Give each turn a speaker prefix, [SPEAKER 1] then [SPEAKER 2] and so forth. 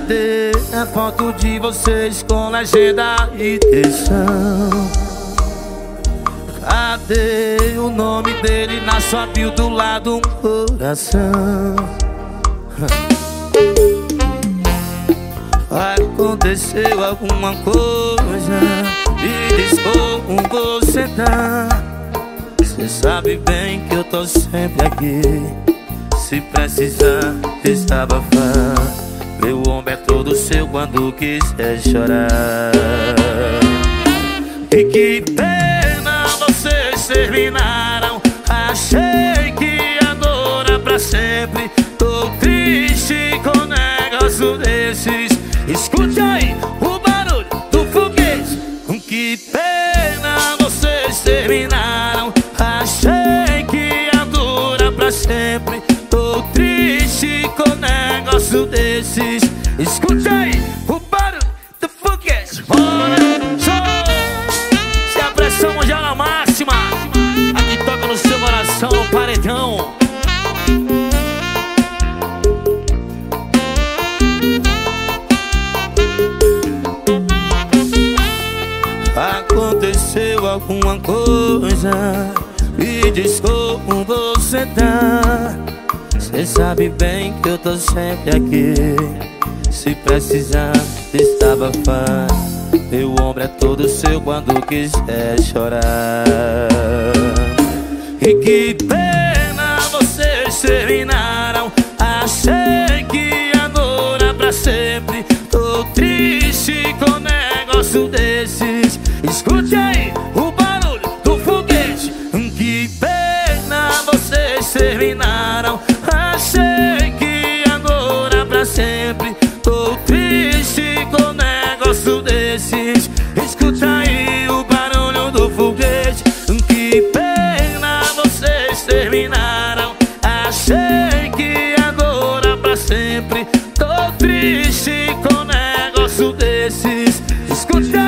[SPEAKER 1] Cadê a foto de vocês com legenda e textão? Cadê o nome dele na sua bio do lado um coração? Aconteceu alguma coisa e diz como você tá. Cê sabe bem que eu tô sempre aqui. Se precisar desabafar, meu ombro é todo seu quando quiser chorar. E que pena vocês terminaram. Achei que ia durar pra sempre. Tô triste com um negócio desses. Escute aí o barulho do foguete. Que pena vocês terminaram. Achei que ia durar pra sempre. Tô triste com um negócio desses. Escute aí o barulho do foguete. Bora, show! Se a pressão hoje é na máxima, aqui toca no seu coração, no paredão. Aconteceu alguma coisa e diz como você tá. Cê sabe bem que eu tô sempre aqui. Se precisar desabafar, meu ombro é todo seu quando quiser chorar. E que pena vocês terminaram. Achei que ia durar pra sempre. Tô triste com um negócio desses. Escute aí o barulho do foguete. Que pena vocês terminaram. Achei que ia durar pra sempre. Tô triste com um negócio desses. Escuta aí o barulho do foguete. Que pena vocês terminaram. Achei que ia durar pra sempre. Tô triste com um negócio desses. Escuta